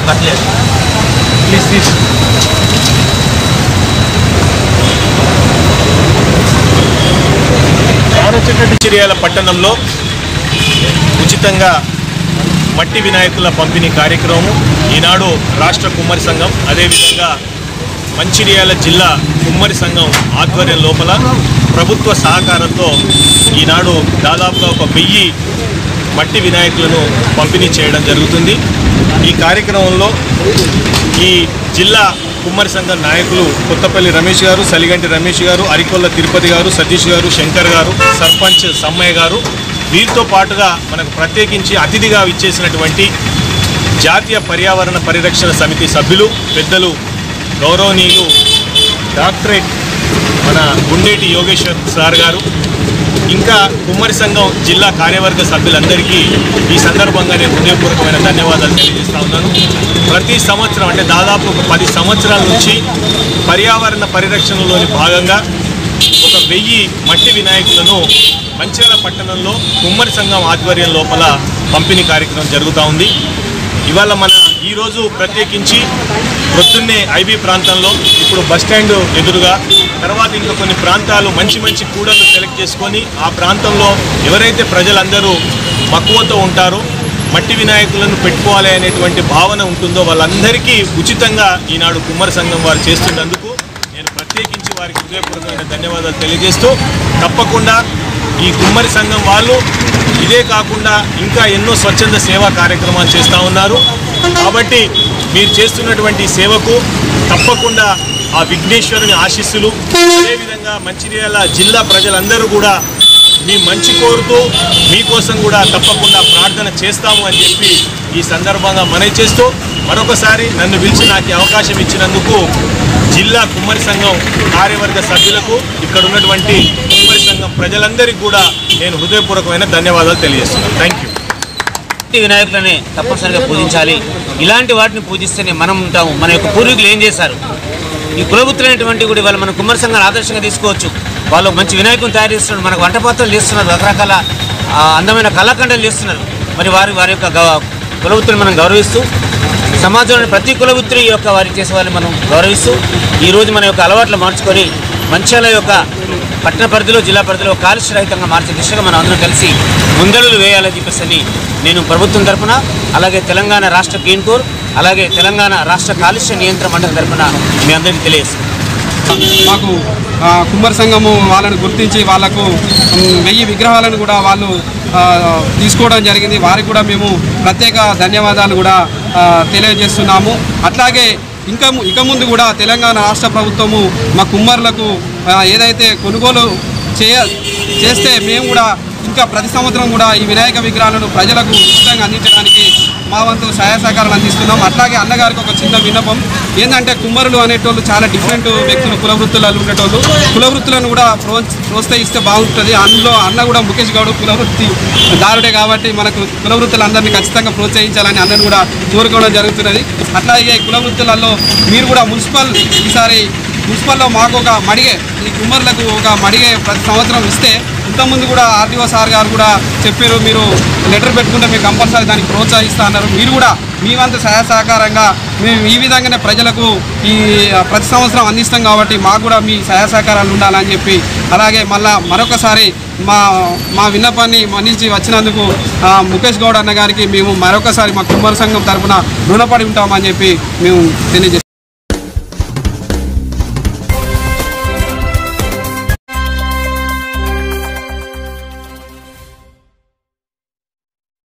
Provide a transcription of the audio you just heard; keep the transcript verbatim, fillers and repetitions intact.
కట్టలేదు. Please please Mancherial పట్టణంలో ఉచితంగా మట్టి వినాయకుల పంపిణీ కార్యక్రమం ఈనాడు రాష్ట్ర కుమ్మరి సంఘం అదేవిధంగా మంచిర్యాల జిల్లా కుమ్మరి సంఘం ఆధ్వర్యం లోపల ప్రభుత్వ సహకారంతో ఈనాడు దాదాపుగా ఒక వెయ్యి మట్టి వినాయకులను పంపిణీ చేయడం జరుగుతుంది. ఈ కార్యక్రమంలో ఈ జిల్లా కుమ్మరి సంఘం నాయకులు కొత్తపల్లి రమేష్ గారు, సలిగంటి రమేష్ గారు, అరికొల్ల తిరుపతి గారు, సతీష్ గారు, శంకర్ గారు, సర్పంచ్ సమ్మయ్య గారు, వీరితో పాటుగా మనకు ప్రత్యేకించి అతిథిగా ఇచ్చేసినటువంటి జాతీయ పర్యావరణ పరిరక్షణ సమితి సభ్యులు పెద్దలు గౌరవనీయులు డాక్టరేట్ మన గుండేటి యోగేశ్వర్ సార్ గారు, ఇంకా కుమ్మరి సంఘం జిల్లా కార్యవర్గ సభ్యులందరికీ ఈ సందర్భంగా నేను హృదయపూర్వకమైన ధన్యవాదాలు తెలియజేస్తా ఉన్నాను. ప్రతి సంవత్సరం అంటే దాదాపు ఒక పది సంవత్సరాల నుంచి పర్యావరణ పరిరక్షణలోని భాగంగా ఒక వెయ్యి మట్టి వినాయకులను మంచిర్యాల పట్టణంలో కుమ్మరి సంఘం ఆధ్వర్యం లోపల పంపిణీ కార్యక్రమం జరుగుతూ ఉంది. ఇవాళ మన ఈరోజు ప్రత్యేకించి పొద్దున్నే ఐబీ ప్రాంతంలో ఇప్పుడు బస్టాండ్ ఎదురుగా తర్వాత ఇంకా కొన్ని ప్రాంతాలు మంచి మంచి కూడళ్ళు సెలెక్ట్ చేసుకొని ఆ ప్రాంతంలో ఎవరైతే ప్రజలందరూ మక్కువతో ఉంటారో మట్టి వినాయకులను పెట్టుకోవాలి అనేటువంటి భావన ఉంటుందో వాళ్ళందరికీ ఉచితంగా ఈనాడు కుమ్మరి సంఘం వారు చేస్తున్నందుకు నేను ప్రత్యేకించి వారికి హృదయపూర్వకమైన ధన్యవాదాలు తెలియజేస్తూ తప్పకుండా ఈ కుమ్మరి సంఘం వాళ్ళు ఇదే కాకుండా ఇంకా ఎన్నో స్వచ్ఛంద సేవా కార్యక్రమాలు చేస్తూ ఉన్నారు. కాబట్టి మీరు చేస్తున్నటువంటి సేవకు తప్పకుండా ఆ విఘ్నేశ్వరుని ఆశీస్సులు అదేవిధంగా మంచిర్యాల జిల్లా ప్రజలందరూ కూడా మీ మంచి కోరుతూ మీకోసం కూడా తప్పకుండా ప్రార్థన చేస్తాము అని చెప్పి ఈ సందర్భంగా మనవి చేస్తూ మరొకసారి నన్ను పిలిచి నాకు అవకాశం ఇచ్చినందుకు జిల్లా కుమ్మరి సంఘం కార్యవర్గ సభ్యులకు ఇక్కడ ఉన్నటువంటి కుమ్మరి సంఘం ప్రజలందరికీ కూడా నేను హృదయపూర్వకమైన ధన్యవాదాలు తెలియజేస్తున్నాను. Thank you. వినాయకులని తప్పనిసరిగా పూజించాలి. ఇలాంటి వాటిని పూజిస్తేనే మనం ఉంటాము. మన యొక్క పూర్వీకులు ఏం చేశారు, ఈ కులవృత్తులైనటువంటి కూడా ఇవాళ మన కుమ్మరి సంఘాన్ని ఆదర్శంగా తీసుకోవచ్చు. వాళ్ళు మంచి వినాయకుని తయారు చేస్తున్నారు, మనకు వంట పాత్రలు చేస్తున్నారు, రకరకాల అందమైన కళాఖండాలు చేస్తున్నారు. మరి వారి వారి యొక్క కులవృత్తులను మనం గౌరవిస్తూ సమాజంలోని ప్రతి కులవృత్తి యొక్క వారి చేసే వాళ్ళని మనం గౌరవిస్తూ ఈరోజు మన యొక్క అలవాట్లు మార్చుకొని మంచిర్యాల యొక్క పట్టణ పరిధిలో జిల్లా పరిధిలో కాలుష్య రహితంగా మార్చే దిశగా మనం అందరం కలిసి ముందడుగులు వేయాలని చెప్పేసి నేను ప్రభుత్వం తరఫున అలాగే తెలంగాణ రాష్ట్ర గ్రీన్ కోర్ అలాగే తెలంగాణ రాష్ట్ర కాలుష్య నియంత్రణ మండలి తరఫున మీ అందరికీ తెలియజేస్తాను. మాకు కుమ్మరి సంఘము వాళ్ళని గుర్తించి వాళ్లకు వెయ్యి విగ్రహాలను కూడా వాళ్ళు తీసుకోవడం జరిగింది. వారికి కూడా మేము ప్రత్యేక ధన్యవాదాలు కూడా తెలియజేస్తున్నాము. అట్లాగే ఇంకా ఇక ముందు కూడా తెలంగాణ రాష్ట్ర ప్రభుత్వము మా కుమ్మరులకు ఏదైతే కొనుగోలు చేయ చేస్తే మేము కూడా ఇంకా ప్రతి సంవత్సరం కూడా ఈ వినాయక విగ్రహాలను ప్రజలకు ఉచితంగా అందించడానికి మా వంతు సహాయ సహకారాలు అందిస్తున్నాం. అట్లాగే అన్నగారికి ఒక చిన్న విన్నపం ఏంటంటే కుమ్మరులు అనేటోళ్ళు చాలా డిఫరెంట్ వ్యక్తులు కులవృత్తులలో ఉండేటోళ్ళు కులవృత్తులను కూడా ప్రో ప్రోత్సహిస్తే బాగుంటుంది. అందులో అన్న కూడా ముఖేష్ గౌడ్ కులవృత్తి దారుడే కాబట్టి మనకు కులవృత్తులందరినీ ఖచ్చితంగా ప్రోత్సహించాలని అన్నను కూడా కోరుకోవడం జరుగుతున్నది. అట్లాగే కులవృత్తులలో మీరు కూడా మున్సిపల్ ఈసారి మున్సిపల్లో మాకు ఒక మడిగే ఈ కుమ్మరులకు ఒక మడిగే ప్రతి సంవత్సరం ఇస్తే ఇంతకుముందు కూడా ఆర్టీఓ సార్ గారు కూడా చెప్పారు, మీరు లెటర్ పెట్టుకుంటే మీకు కంపల్సరీ దానికి ప్రోత్సహిస్తా అన్నారు. మీరు కూడా మీ వంతు సహాయ సహకారంగా మేము ఈ విధంగానే ప్రజలకు ఈ ప్రతి సంవత్సరం అందిస్తాం కాబట్టి మాకు కూడా మీ సహాయ సహకారాలు ఉండాలని చెప్పి అలాగే మళ్ళా మరొకసారి మా మా విన్నపాన్ని మన్నించి వచ్చినందుకు ముఖేష్ గౌడ్ అన్న గారికి మేము మరొకసారి మా కుమ్మరి సంఘం తరఫున రుణపడి ఉంటామని చెప్పి మేము తెలియజేస్తాం.